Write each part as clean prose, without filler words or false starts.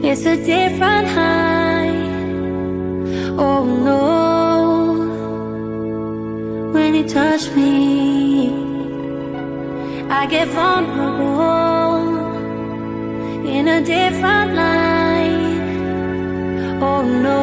It's a different high. Oh no, when you touch me, I get vulnerable in a different light. Oh no.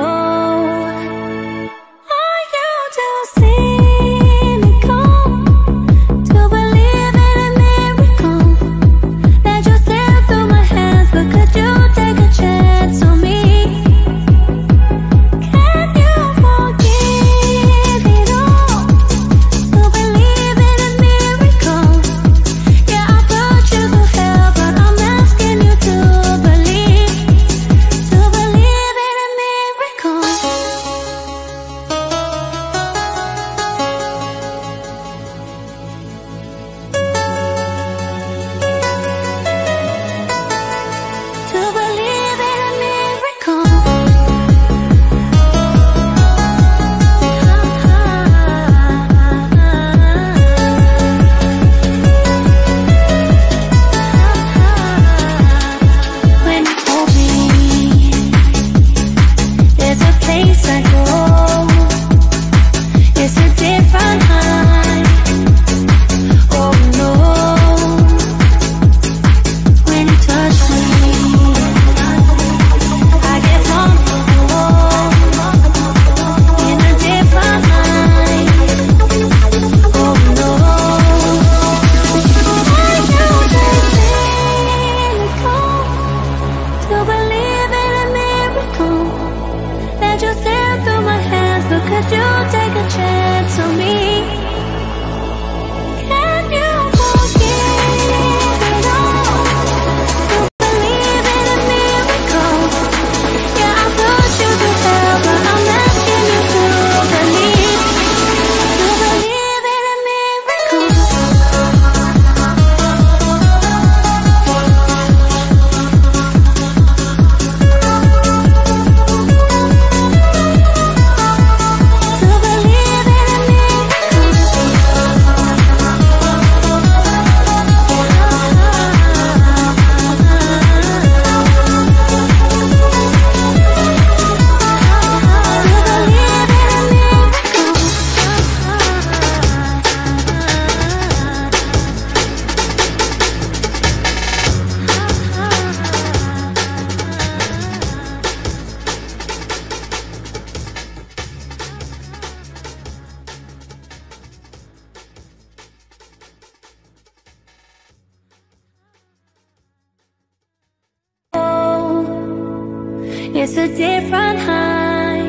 It's a different high.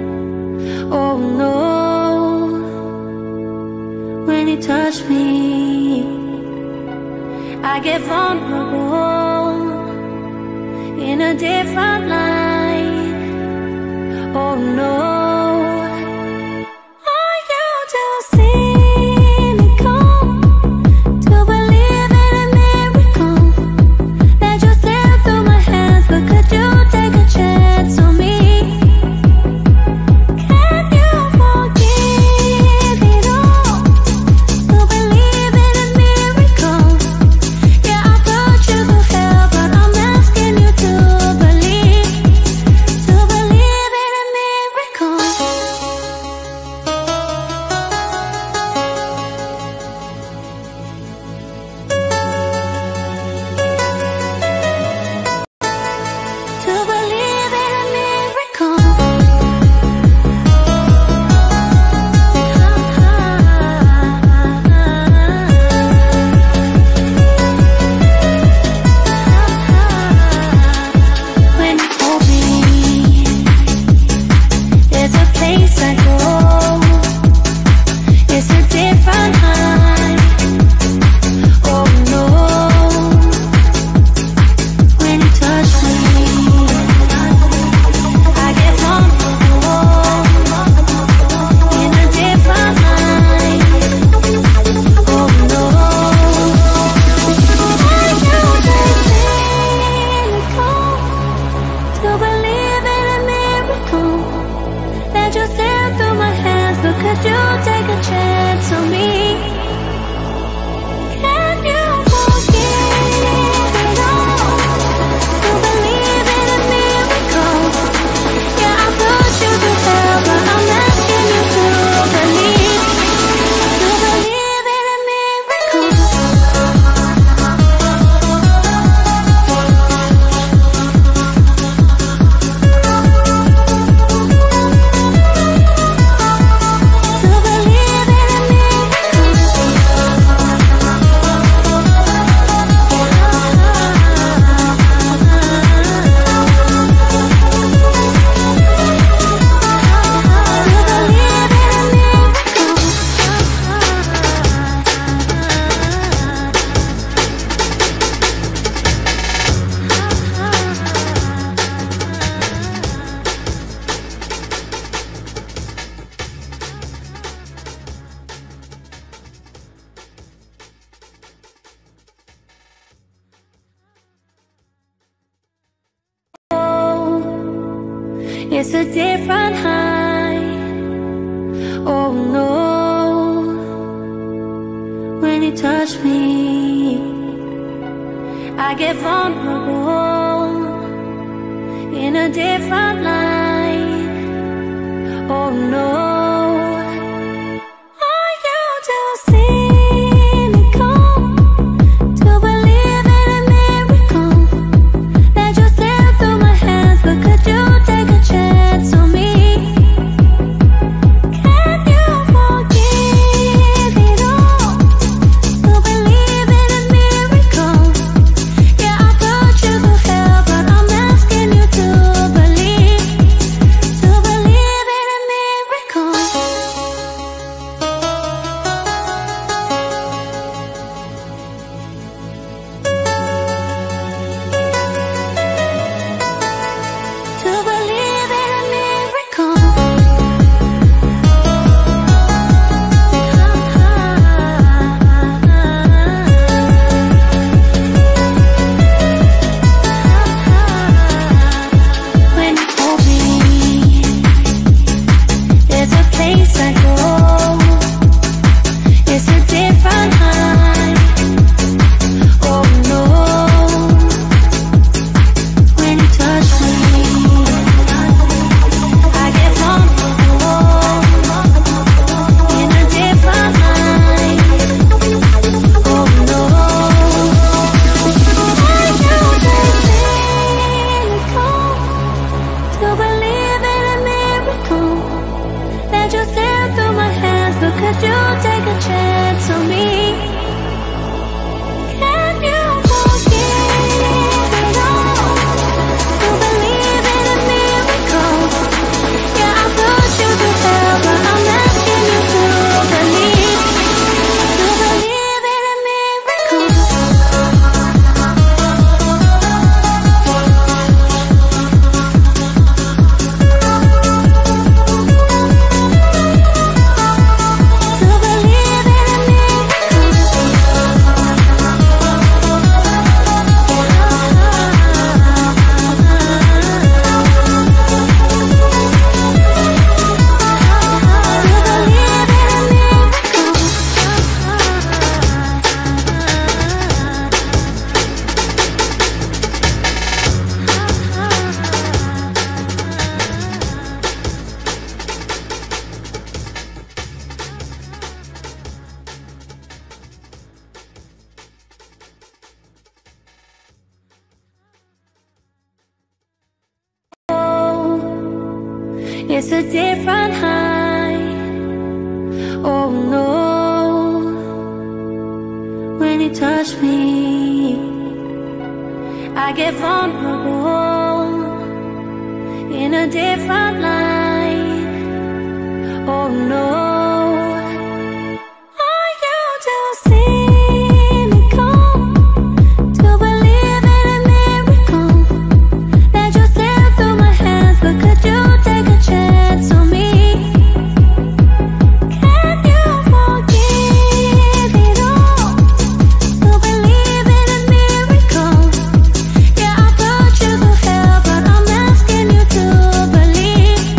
Oh no, when you touch me, I get vulnerable in a different light. Oh no. Believe It's a different high. Oh no, when you touch me, I get vulnerable in a different light. Oh no, are you too cynical to believe in a miracle that just slipped through my hands? But could you take a chance on me? Can you forgive it all to believe in a miracle? Yeah, I put you through hell, but I'm asking you to believe in a miracle. To believe in a miracle. When you hold me, there's a place I go. It's a different high. Oh no, when you touch me, I get vulnerable in a different light. Oh no, are you just cynical to believe in a miracle that just slipped through my hands? But could you take a chance on me? Can you forgive it all to believe in a miracle? Yeah, I put you through hell, but I'm asking you to believe in a miracle. To believe in a It's a different high. Oh no, when you touch me, I get vulnerable in a different light. Oh no, are you too cynical to believe in a miracle that just slipped through my hands? But could you take a chance on me? Can you forgive it all to believe in a miracle? Yeah, I put you through hell, but I'm asking you to believe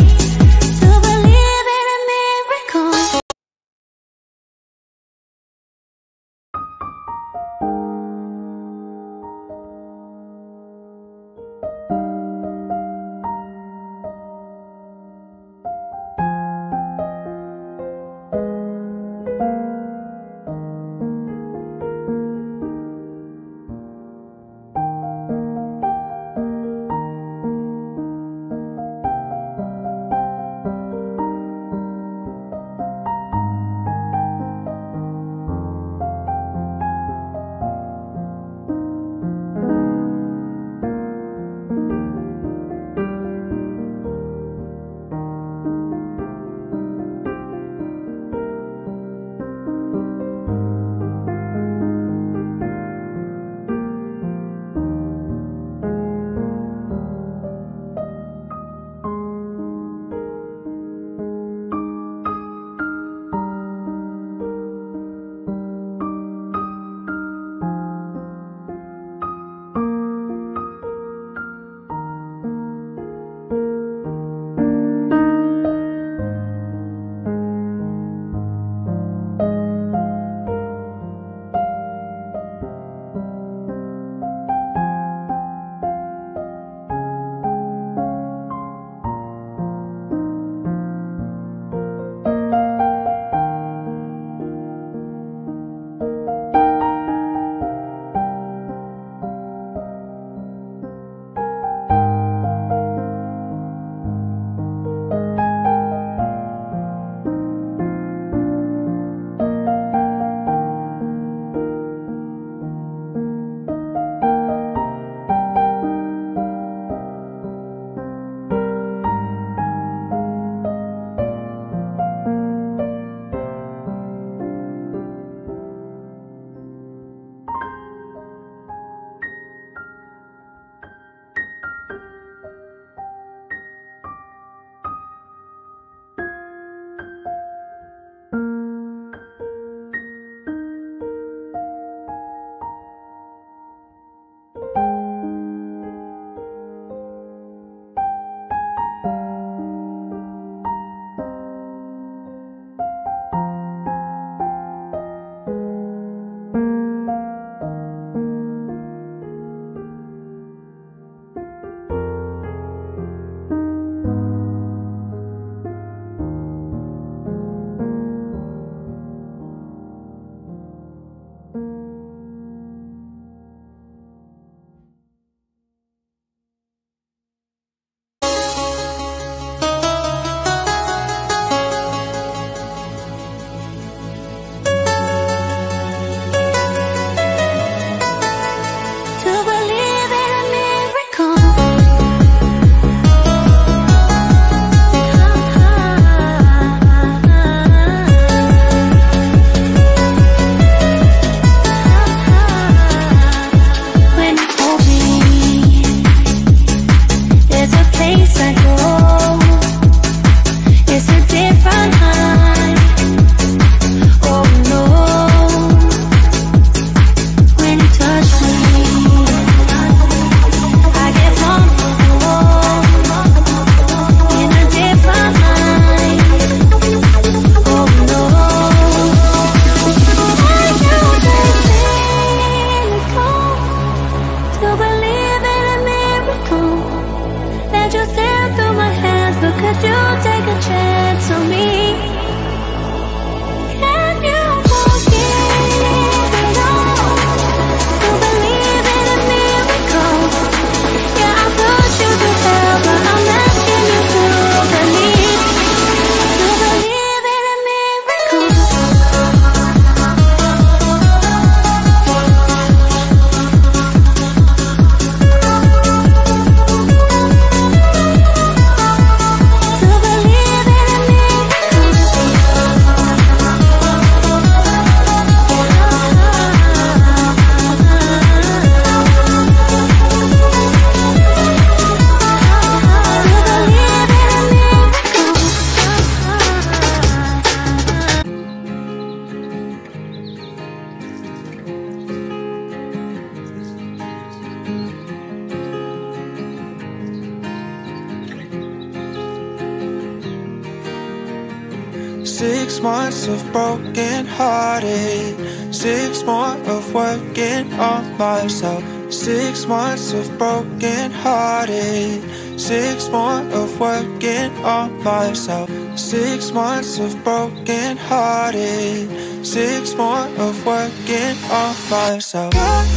6 months of broken hearted, 6 more of working on myself. 6 months of broken hearted, 6 more of working on myself. 6 months of broken hearted, 6 more of working on myself.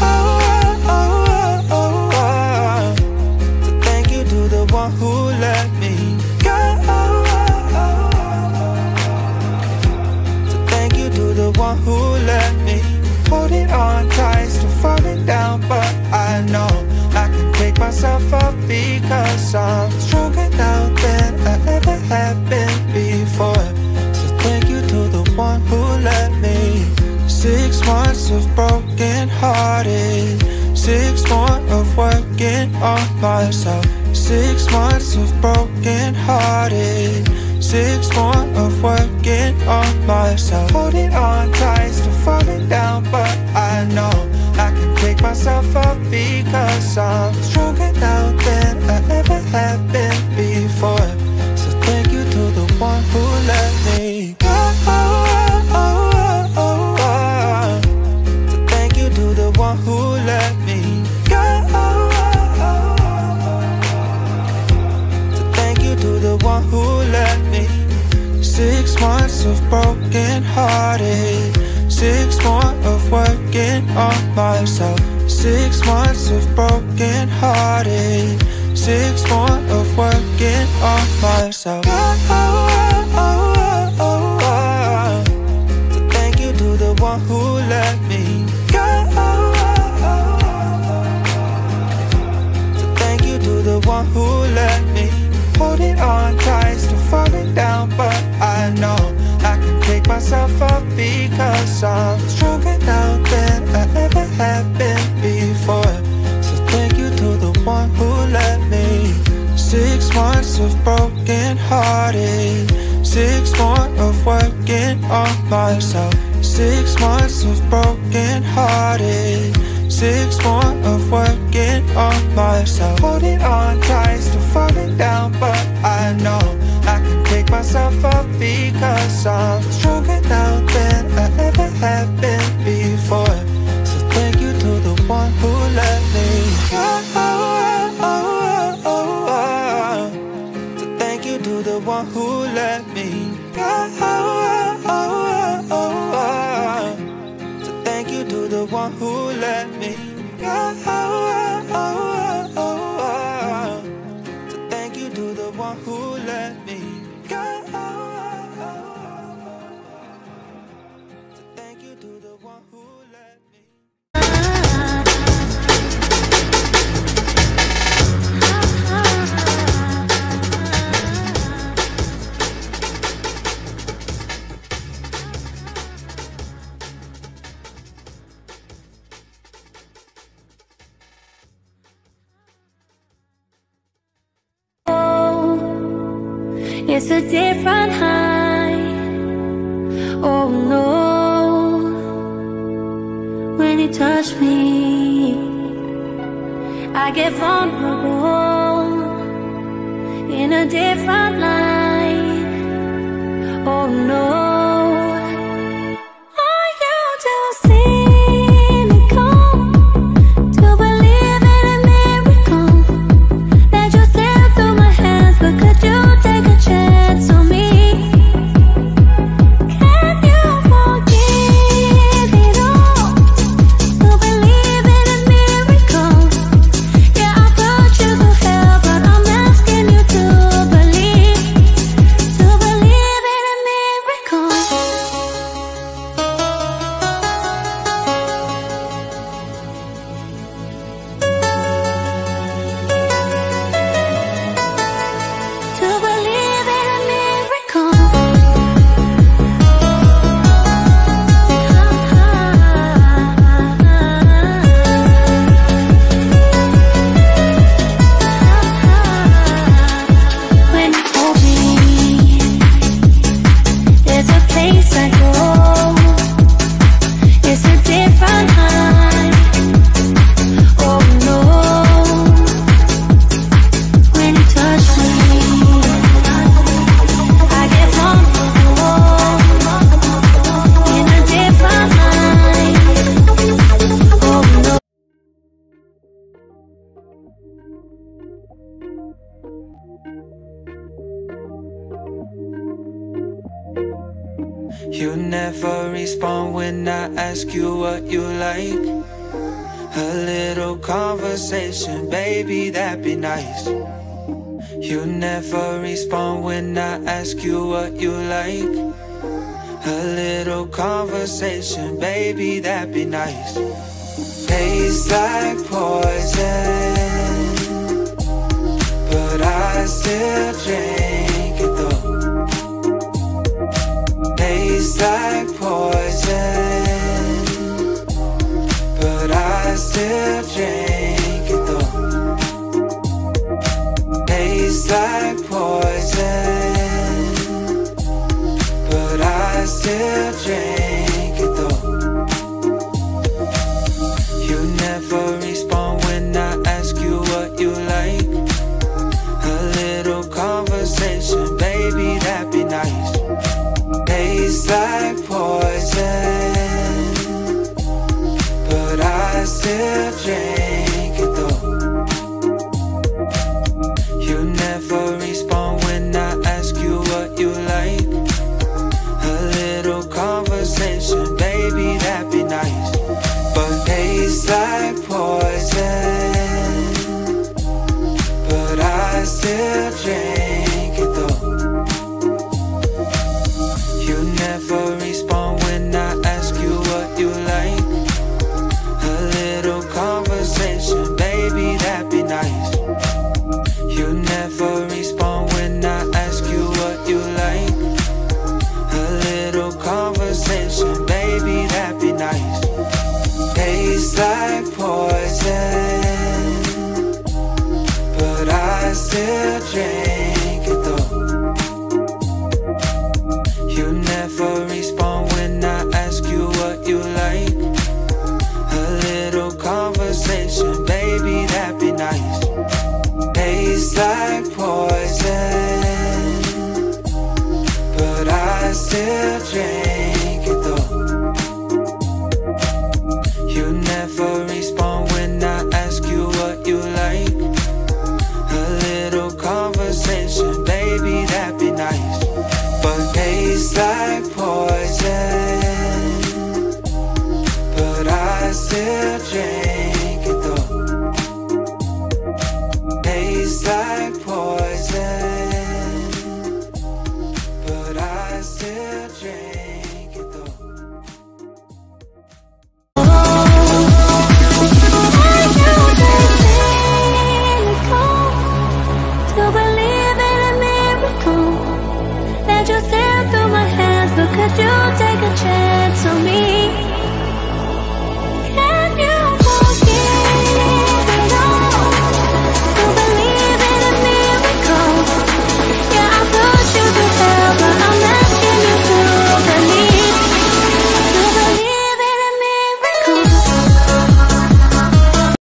So thank you to the one who let me go. So thank you to the one who let me holding on tight, still falling down, but I know I can pick myself up because I'm stronger now than I ever have been before. So thank you to the one who let me. 6 months of broken hearted, 6 more of working on myself. 6 months of broken hearted, 6 more of working on myself. Holding on tight, still falling down, but I know I can pick myself up because I'm stronger now than I ever have been before. So thank you to the one who let me go. So thank you to the one who let me go. So thank you to the one who let me. 6 months of broken hearted, 6 more of working on myself. 6 months of broken hearted, 6 more of working on myself. So thank you to the one who let me go. So thank you to the one who let me holding on tight, still falling down, but I know I can pick myself up because I'm stronger now than I ever have been before. So thank you to the one who let me. 6 months of broken hearted, 6 more of working on myself. 6 months of broken hearted, 6 more of working on myself. Holding on tight, still falling down, but I know I can pick myself up because I'm stronger now than I ever have been before. So thank you to the one who let me go. So thank you to the one who let me go. So thank you to the one who let me go. So thank you to the one who let me go. So thank you to the one who let me. It's a different high. Oh no, when you touch me, I get vulnerable in a different light. Oh no, are you too cynical to believe in a miracle that you slip through my hands? But could you take a chance on me? Can you forgive it all to believe in a miracle? Yeah, I put you through hell, but I'm asking you to believe. You never respond when I ask you what you like. A little conversation, baby, that'd be nice. You never respond when I ask you what you like. A little conversation, baby, that'd be nice. Tastes like poison, but I still drink it though. Tastes like poison, but I still drink it though. Tastes like poison, but I still drink it though. You never respond when I ask you what you like. A little conversation, baby, that'd be nice. Tastes like poison, but I still drink it though. You never respond when I ask you what you like. A little conversation, baby, that'd be nice. But tastes like poison, but I still drink it though. You never respond when I ask you what you like. A little conversation, baby, that'd be nice. You never respond when I ask you what you like. A little conversation, baby, that'd be nice. Tastes like poison, but I still drink it though. You never respond when I ask you what you like. A little conversation, baby, that'd be nice. Tastes like poison, but I still drink it though. You never respond when I ask you what you like. A little conversation, baby, that'd be nice. But tastes like poison, but I still drink it though. Tastes like poison.